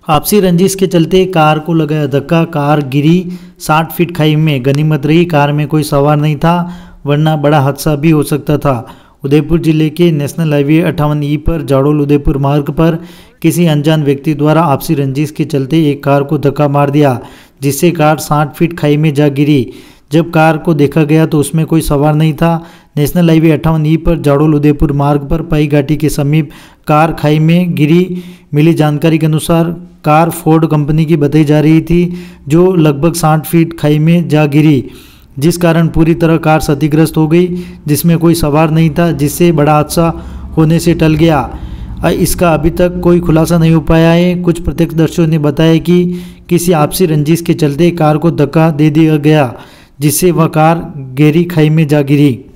आपसी रंजिश के चलते कार को लगाया धक्का, कार गिरी 60 फीट खाई में। गनीमत रही कार में कोई सवार नहीं था, वरना बड़ा हादसा भी हो सकता था। उदयपुर जिले के नेशनल हाईवे 58E पर जाडोल उदयपुर मार्ग पर किसी अनजान व्यक्ति द्वारा आपसी रंजिश के चलते एक कार को धक्का मार दिया, जिससे कार 60 फीट खाई में जा गिरी। जब कार को देखा गया तो उसमें कोई सवार नहीं था। नेशनल हाईवे 58E पर जाडोल उदयपुर मार्ग पर पाई घाटी के समीप कार खाई में गिरी। मिली जानकारी के अनुसार कार फोर्ड कंपनी की बताई जा रही थी, जो लगभग 60 फीट खाई में जा गिरी, जिस कारण पूरी तरह कार क्षतिग्रस्त हो गई, जिसमें कोई सवार नहीं था, जिससे बड़ा हादसा होने से टल गया। इसका अभी तक कोई खुलासा नहीं हो पाया है। कुछ प्रत्यक्षदर्शियों ने बताया कि किसी आपसी रंजिश के चलते कार को धक्का दे दिया गया, जिससे वह कार गहरी खाई में जा गिरी।